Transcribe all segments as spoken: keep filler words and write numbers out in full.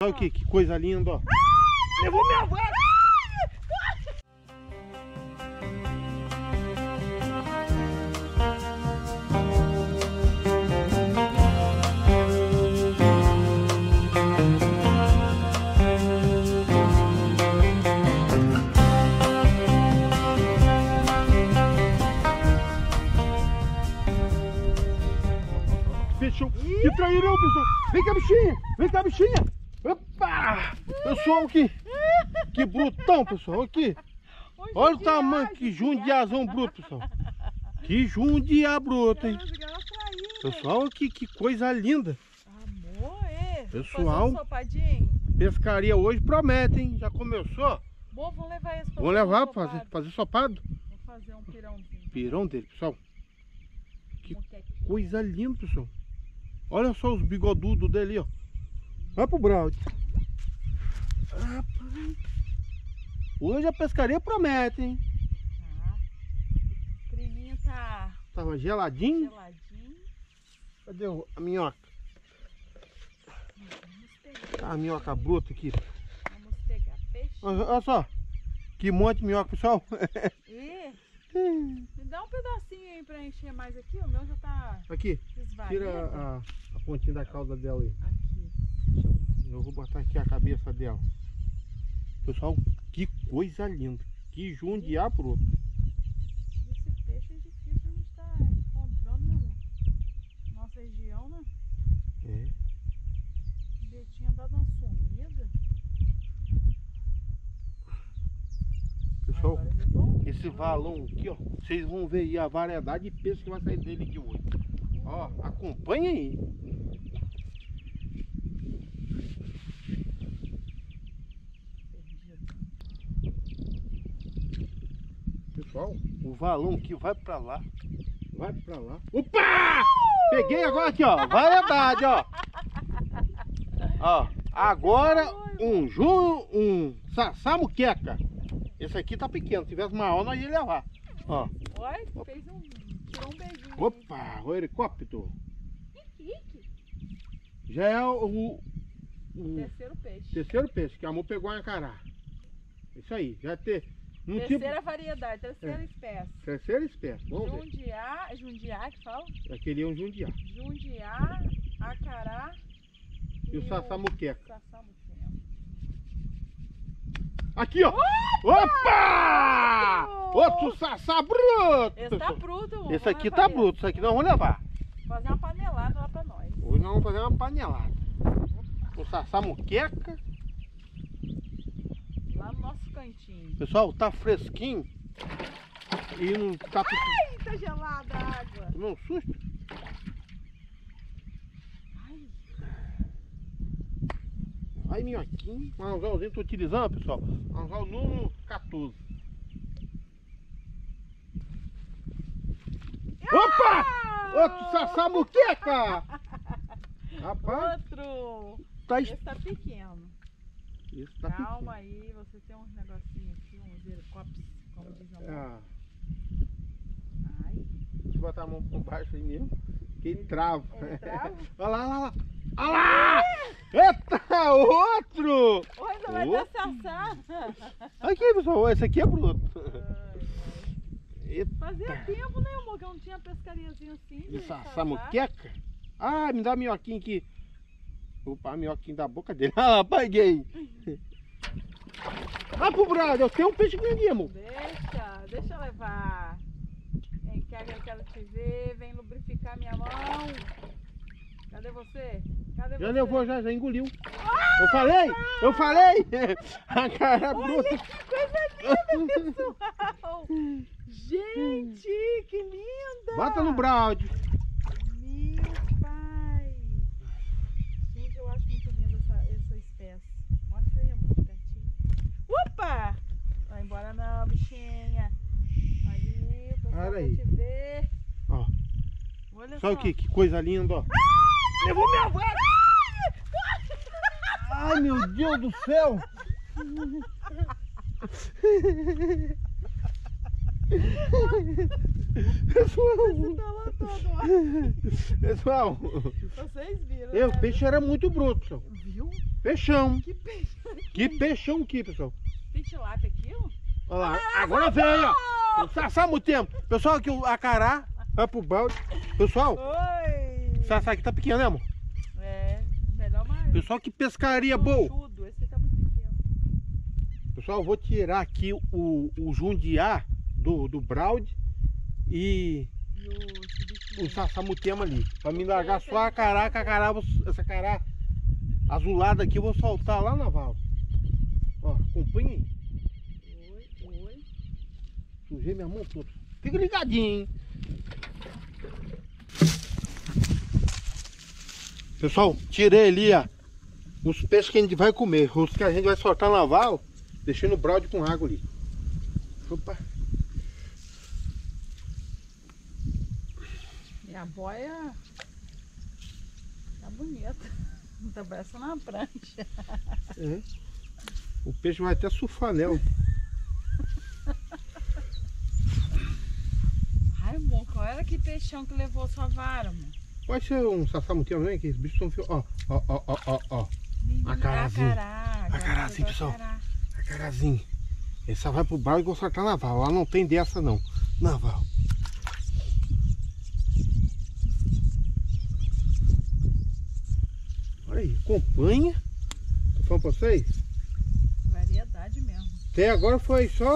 Olha que, que coisa linda, ó. Ah, levou minha avó. Fechou. Que trairão, pessoal. Vem cá, bichinha. Vem cá, bichinha. Opa! Pessoal, que, que brutão, pessoal. Aqui. Olha o tamanho, que jundiazão bruto, pessoal. Que jundia bruto, hein? Pessoal, aqui, que coisa linda. Amor, é. Pessoal, um sopadinho. Pescaria hoje promete, hein? Já começou? Bom, vamos levar esse pra Vamos levar um para fazer, fazer sopado. Vou fazer um pirãozinho. Pirão dele, pessoal. Que coisa linda, pessoal. Olha só os bigodudos dele, ó. Vai pro Braud. Hoje a pescaria promete, hein? Tá. O creminho tá... Tava geladinho. geladinho. Cadê a minhoca? Vamos pegar. Tá a minhoca bruta aqui. Vamos pegar peixe. Olha, olha só. Que monte de minhoca, pessoal. E... me dá um pedacinho aí pra encher mais aqui. O meu já tá... Aqui. esvaído. Tira a, a pontinha da cauda dela aí. Aqui. Deixa eu... Eu vou botar aqui a cabeça dela. Pessoal, que coisa linda. Que jundiá bruto. Esse peixe é difícil a gente estar encontrando, meu amor. Nossa região, né? É. O Betinho dado uma sumida. Pessoal, Agora ele voltou. esse valão aqui, ó. Vocês vão ver aí a variedade de peixe que vai sair dele aqui hoje. Ó, acompanha aí. Pessoal, o valão que vai pra lá. Vai pra lá. Opa! Peguei agora aqui, ó. Variedade, ó. Ó, agora um junho, um sassá muqueca. Esse aqui tá pequeno. Se tivesse maior, nós ia levar. Ó. Olha, fez um... tirou um beijinho. Opa, o helicóptero. Quique. Já é o, o Terceiro peixe. terceiro peixe que a amor pegou a cará. Isso aí, já ter um Terceira tipo. variedade, terceira É. espécie. Terceira espécie. Vamos ver. Jundiá, jundiá que fala? Aquele é um jundiá. Jundiá, acará E o sassá-muqueca. sassá-muqueca. Aqui, ó. Opa! Outro sassá bruto. Esse tá bruto, amor. Esse Vamos aqui levar tá ele. bruto. Isso aqui nós vamos levar. Fazer uma panelada lá pra nós. Hoje nós vamos fazer uma panelada. O sassá-muqueca. Lá no nosso cantinho. Pessoal, tá fresquinho. E não tá... Ai, tá gelada a água. Tomou um susto? Ai, Aí, minhoquinho. Um anzolzinho tô utilizando, pessoal. Anzol número quatorze. Opa! Outro sassá-muqueca! Rapaz, outro. tá... Esse tá pequeno. Isso tá Calma aí, você tem uns negocinhos aqui, uns helicópteros, como diz a pequeno. mão. Ah, Ai, deixa eu botar a mão por baixo aí mesmo. Que ele trava. ele trava? Olha lá, olha lá. Olha lá! Eita, outro! Olha, vai Outro. ter sassá. Aqui, pessoal, esse aqui é bruto. Ai, Eita. fazia tempo, né, amor, que eu não tinha pescariazinha assim. E de sassá muqueca? Ah, me dá a minhoquinha aqui. Opa, a minhoquinha da boca dele. Ah lá, peguei. Ah, pro brado, eu tenho um peixe grande, amor. Deixa, deixa eu levar. Vem cá que eu quero te ver, vem lubrificar minha mão. Cadê você? Cadê Já você? levou, já, já engoliu. Eu falei, eu falei. A cara é Olha bruta. que coisa linda, pessoal. Gente, que linda. Bota no brownie. Meu pai. Gente, eu acho muito linda essa, essa espécie. Mostra aí, amor, pertinho. Opa! Vai embora não, bichinha. Ali, o pessoal Para quer aí. te ver. Ó, Olha só só. o que, que coisa linda, ó. Levou minha avó. Ai, meu Deus do céu. Esse tá lá todo, ó. Pessoal, Vocês viram, é, o né? peixe era muito bruto, senhor. Viu? Peixão. Que peixe. Que peixão aqui, pessoal. Tem tilápia aqui, ó? Olha lá. Agora veio, ó. Sassá muito tempo. Pessoal, aqui o acará vai pro balde. Pessoal, Oi. sassá aqui tá pequeno, né, amor? É, melhor mais. Pessoal, que pescaria boa. Chudo. Esse tá muito pequeno. Pessoal, eu vou tirar aqui o, o jundiá do, do braude e E o o sassamutema ali. Pra me largar só a cará, que a cará, essa cará azulada aqui eu vou soltar lá na vala. Ó, acompanha aí. Oi, oi. Sujei minha mão toda. Fica ligadinho, hein? Pessoal, tirei ali, ó, os peixes que a gente vai comer. Os que a gente vai soltar na vala, deixei no braude com água ali. Opa. E a boia tá bonita. Tá parecendo uma prancha. É. O peixe vai até surfar nela. Ai, amor, qual era que peixão que levou sua vara, amor? Pode ser um sassamutema, né? Que esses bichos são fio. Ó, ó, ó, ó, ó, ó. Acarazinho. Acará. Acarazinho, pessoal. Acarazinho. Esse só vai pro barco e vou soltar na vala. Lá não tem dessa, não. Na vala. Olha aí, acompanha. Tô falando pra vocês. Variedade mesmo. Até agora foi só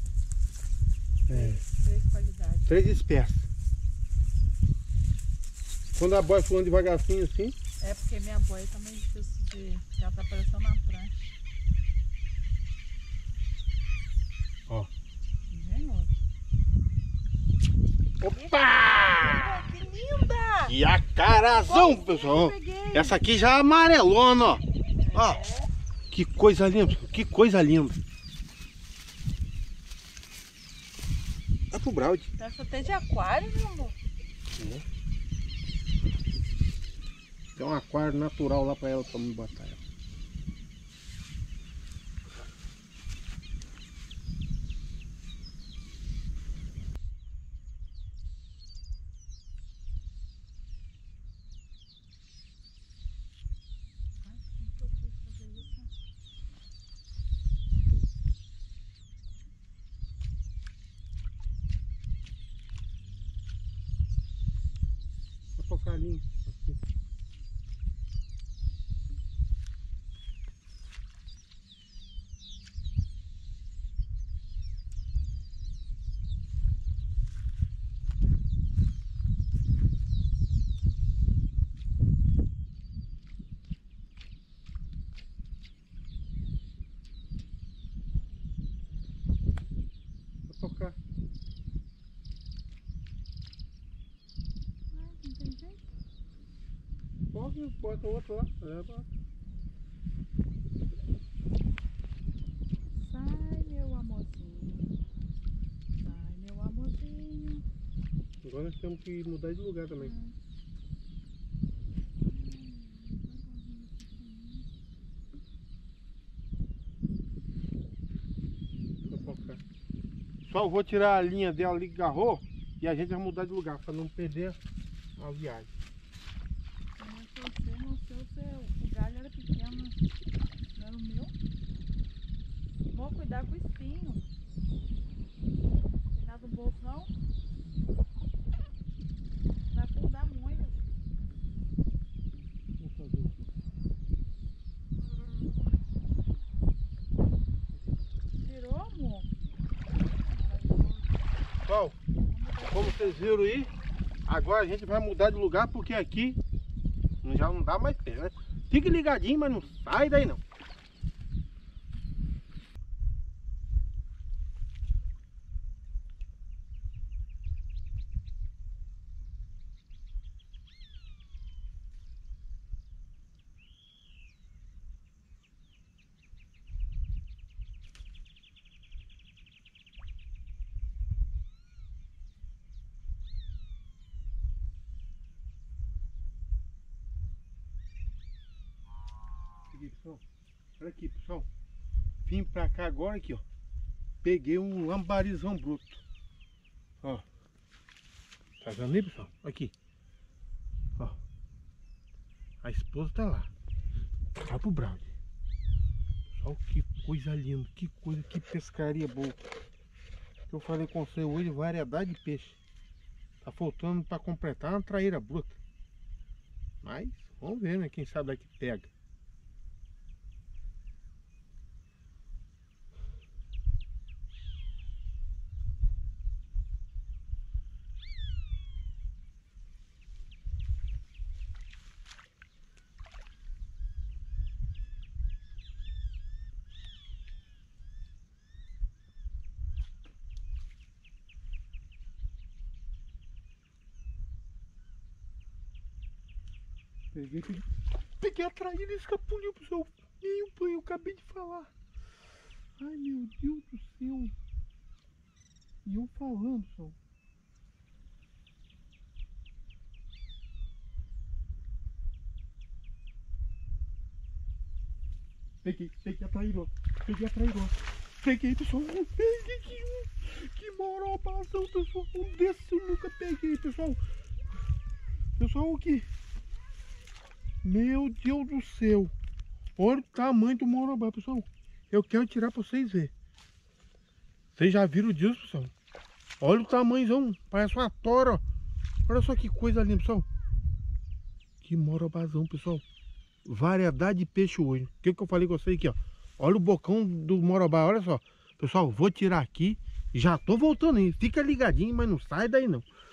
é, Três qualidades. três espécies. Quando a boia falando devagarzinho assim. É porque minha boia tá meio difícil de... Ela tá parecendo uma prancha. Ó. Vem outra. Opa! Que linda! E a carazão, pessoal. Peguei. Essa aqui já é amarelona, ó. Ó. É. Que coisa linda, que coisa linda. Dá pro braude. Essa até de aquário, meu amor. É. Tem um aquário natural lá pra ela, pra me botar ela. Vou focar ali. Assim. Vou focar. Ah, não tem jeito. Foca, bota outro lá. É, bota. Sai, meu amorzinho. Sai, meu amorzinho. Agora nós temos que mudar de lugar também. Vou focar. Só vou tirar a linha dela ali que agarrou e a gente vai mudar de lugar para não perder a viagem. Mas você, não sei, o seu, o galho era pequeno, né? Não era o meu. Vou cuidar com o espinho. Tem nada no bolso, não? Vai afundar muito. Vou fazer aqui. Tirou, amor? Pessoal, como vocês viram aí, agora a gente vai mudar de lugar porque aqui já não dá mais pé, né? Fique ligadinho, mas não sai daí não. Aqui, pessoal. Olha aqui, pessoal. Vim pra cá agora aqui, ó. Peguei um lambarizão bruto. Ó. Tá vendo aí, pessoal? Aqui. Ó. A esposa tá lá. Vai pro brownie. Olha que coisa linda, que coisa, que pescaria boa. Eu falei com você hoje, variedade de peixe. Tá faltando para completar uma traíra bruta. Mas vamos ver, né? Quem sabe daqui pega. Peguei, peguei, peguei a traíra e escapuliu, pessoal. Meu pai, eu acabei de falar. Ai, meu Deus do céu. E eu falando, pessoal. Peguei, peguei a traíra, peguei a traíra. Peguei, pessoal. Peguei que um. Que morobazão, pessoal. Um desses eu nunca peguei, pessoal. Pessoal, aqui. Meu Deus do céu. Olha o tamanho do morobá, pessoal. Eu quero tirar para vocês verem. Vocês já viram disso, pessoal? Olha o tamanhozão. Parece uma tora. Olha só que coisa linda, pessoal. Que morobazão, pessoal. Variedade de peixe hoje. O que, que eu falei com vocês aqui, ó. Olha o bocão do morobá, olha só. Pessoal, vou tirar aqui. Já tô voltando aí. Fica ligadinho, mas não sai daí não.